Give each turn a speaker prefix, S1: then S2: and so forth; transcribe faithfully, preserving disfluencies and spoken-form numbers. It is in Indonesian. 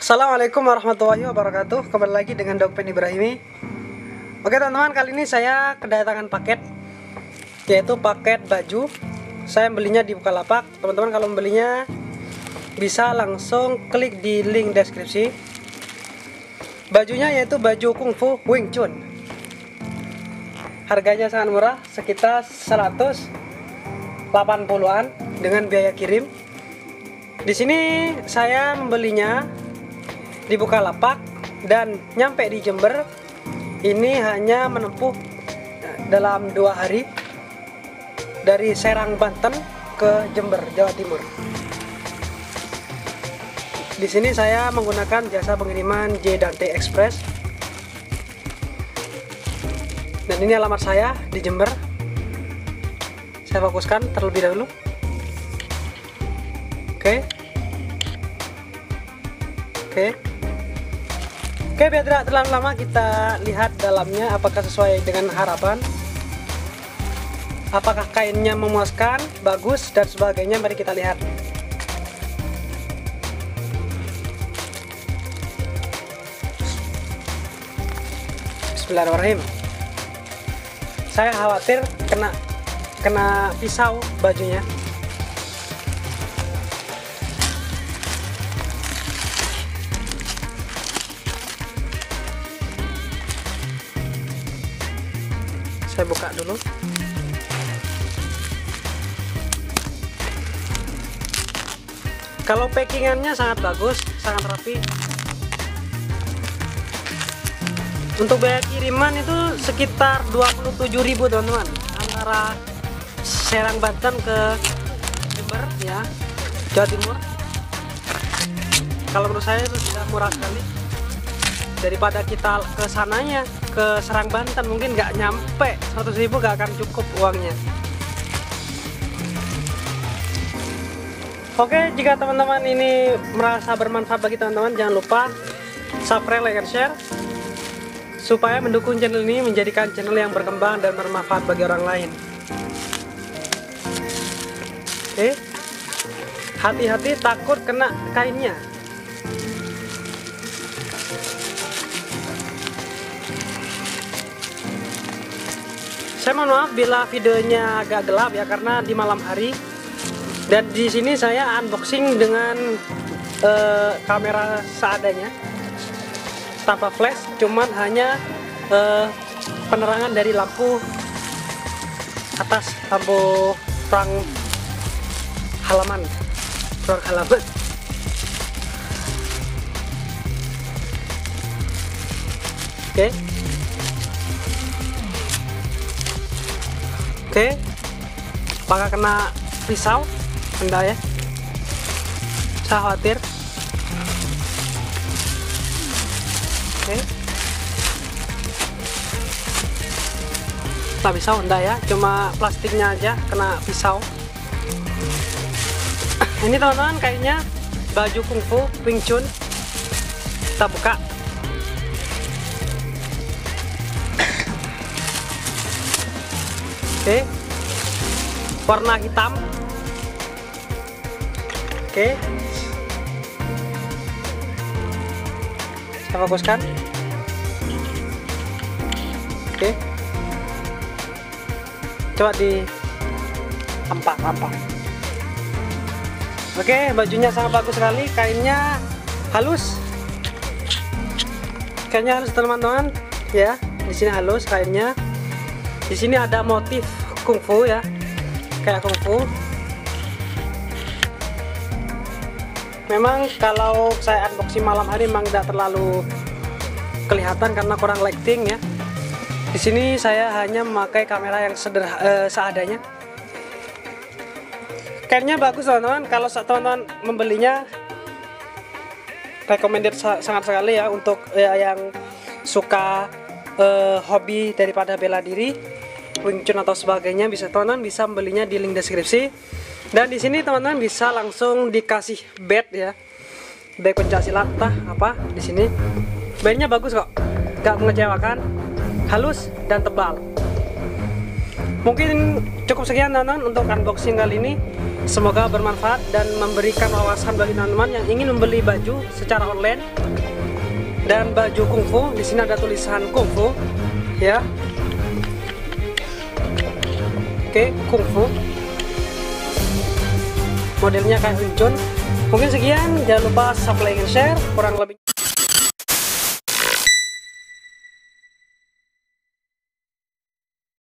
S1: Assalamualaikum warahmatullahi wabarakatuh. Kembali lagi dengan Dokpen Ibrahimi. Oke teman-teman, kali ini saya kedatangan paket, yaitu paket baju. Saya belinya di Bukalapak. Teman-teman kalau membelinya bisa langsung klik di link deskripsi. Bajunya yaitu baju kungfu Wing Chun. Harganya sangat murah, sekitar seratus delapan puluhan dengan biaya kirim. Di sini saya membelinya di Bukalapak dan nyampe di Jember ini hanya menempuh dalam dua hari dari Serang, Banten ke Jember, Jawa Timur. Di sini saya menggunakan jasa pengiriman J dan T Express. Dan ini alamat saya di Jember. Saya fokuskan terlebih dahulu. Oke. Oke. Oke, biar tidak terlalu lama kita lihat dalamnya apakah sesuai dengan harapan, apakah kainnya memuaskan, bagus dan sebagainya. Mari kita lihat. Bismillahirrahmanirrahim. Saya khawatir kena kena pisau bajunya. Saya buka dulu. Kalau packingannya sangat bagus, sangat rapi. Untuk biaya kiriman itu sekitar dua puluh tujuh ribu teman-teman, antara Serang, Banten ke Jember ya, Jawa Timur. Kalau menurut saya itu sudah murah sekali. Daripada kita ke sananya, ke Serang, Banten mungkin nggak nyampe seratus ribu, nggak akan cukup uangnya. Oke, jika teman-teman ini merasa bermanfaat bagi teman-teman, jangan lupa subscribe, like, and share supaya mendukung channel ini menjadikan channel yang berkembang dan bermanfaat bagi orang lain. Oke, hati-hati takut kena kainnya. Saya mohon maaf bila videonya agak gelap ya, karena di malam hari. Dan di sini saya unboxing dengan uh, kamera seadanya, tanpa flash, cuman hanya uh, penerangan dari lampu atas, lampu terang halaman, terang halaman. Oke. Okay. Oke, apakah kena pisau? Enggak ya, saya khawatir. Oke, kena pisau enggak ya, cuma plastiknya aja kena pisau. Ini teman-teman kayaknya baju kungfu Wing Chun. Kita buka. Oke, warna hitam. Oke, saya fokuskan. Oke, coba di tampak-tampak. Oke, bajunya sangat bagus sekali, kainnya halus. Kainnya halus teman-teman, ya. Di sini halus kainnya. Di sini ada motif kungfu ya, kayak kungfu. Memang kalau saya unboxing malam hari memang tidak terlalu kelihatan karena kurang lighting ya. Di sini saya hanya memakai kamera yang sederhana, eh, seadanya. Kainnya bagus teman-teman. Kalau teman-teman membelinya, recommended sangat sekali ya untuk ya, yang suka eh, hobi daripada bela diri, Wing Chun atau sebagainya, bisa teman-teman bisa membelinya di link deskripsi. Dan di sini teman-teman bisa langsung dikasih bed ya, bed pencaksilat tah apa di sini. Bednya bagus kok, gak mengecewakan, halus dan tebal. Mungkin cukup sekian teman-teman untuk unboxing kali ini. Semoga bermanfaat dan memberikan wawasan bagi teman-teman yang ingin membeli baju secara online. Dan baju kungfu, di sini ada tulisan kungfu, ya. Oke, kungfu. Modelnya kayak Huncun. Mungkin sekian, jangan lupa subscribe and share. Kurang lebih